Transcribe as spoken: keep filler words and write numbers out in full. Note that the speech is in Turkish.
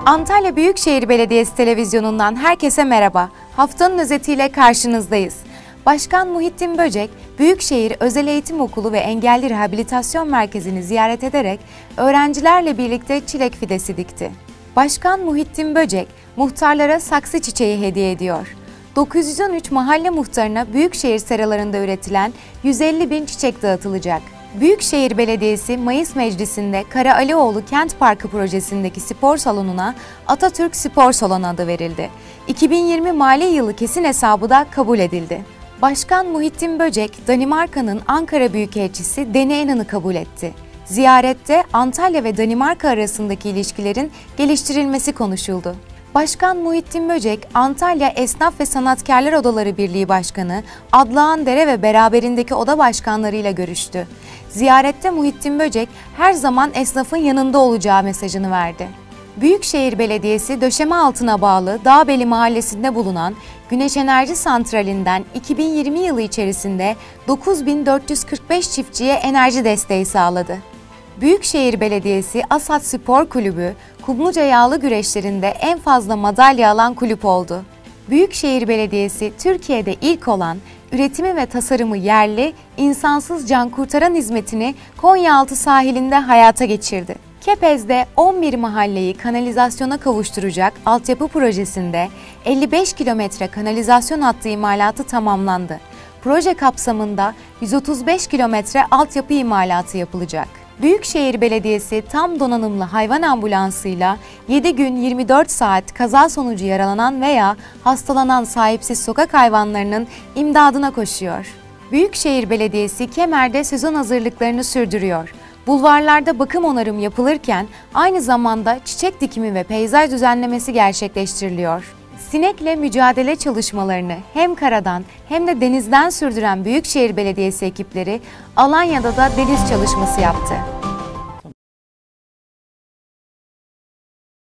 Antalya Büyükşehir Belediyesi Televizyonu'ndan herkese merhaba. Haftanın özetiyle karşınızdayız. Başkan Muhittin Böcek, Büyükşehir Özel Eğitim Okulu ve Engelli Rehabilitasyon Merkezi'ni ziyaret ederek öğrencilerle birlikte çilek fidesi dikti. Başkan Muhittin Böcek, muhtarlara saksı çiçeği hediye ediyor. dokuz yüz on üç mahalle muhtarına Büyükşehir seralarında üretilen yüz elli bin çiçek dağıtılacak. Büyükşehir Belediyesi Mayıs Meclisi'nde Kara Alioğlu Kent Parkı projesindeki spor salonuna Atatürk Spor Salonu adı verildi. iki bin yirmi mali yılı kesin hesabı da kabul edildi. Başkan Muhittin Böcek, Danimarka'nın Ankara Büyükelçisi Deni Enan'ı kabul etti. Ziyarette Antalya ve Danimarka arasındaki ilişkilerin geliştirilmesi konuşuldu. Başkan Muhittin Böcek, Antalya Esnaf ve Sanatkarlar Odaları Birliği Başkanı Adlıhan Dere ve beraberindeki oda başkanlarıyla görüştü. Ziyarette Muhittin Böcek her zaman esnafın yanında olacağı mesajını verdi. Büyükşehir Belediyesi döşeme altına bağlı Dağbeli Mahallesi'nde bulunan Güneş Enerji Santrali'nden iki bin yirmi yılı içerisinde dokuz bin dört yüz kırk beş çiftçiye enerji desteği sağladı. Büyükşehir Belediyesi Asat Spor Kulübü, Kumluca yağlı güreşlerinde en fazla madalya alan kulüp oldu. Büyükşehir Belediyesi, Türkiye'de ilk olan üretimi ve tasarımı yerli, insansız can kurtaran hizmetini Konyaaltı sahilinde hayata geçirdi. Kepez'de on bir mahalleyi kanalizasyona kavuşturacak altyapı projesinde elli beş kilometre kanalizasyon hattı imalatı tamamlandı. Proje kapsamında yüz otuz beş kilometre altyapı imalatı yapılacak. Büyükşehir Belediyesi tam donanımlı hayvan ambulansıyla yedi gün yirmi dört saat kaza sonucu yaralanan veya hastalanan sahipsiz sokak hayvanlarının imdadına koşuyor. Büyükşehir Belediyesi Kemer'de sezon hazırlıklarını sürdürüyor. Bulvarlarda bakım onarım yapılırken aynı zamanda çiçek dikimi ve peyzaj düzenlemesi gerçekleştiriliyor. Sinekle mücadele çalışmalarını hem karadan hem de denizden sürdüren Büyükşehir Belediyesi ekipleri Alanya'da da deniz çalışması yaptı.